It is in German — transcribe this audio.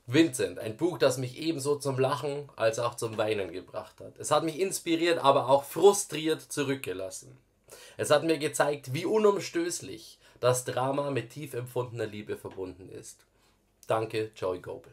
Vincent, ein Buch, das mich ebenso zum Lachen als auch zum Weinen gebracht hat. Es hat mich inspiriert, aber auch frustriert zurückgelassen. Es hat mir gezeigt, wie unumstößlich das Drama mit tief empfundener Liebe verbunden ist. Danke, Joy Goebel.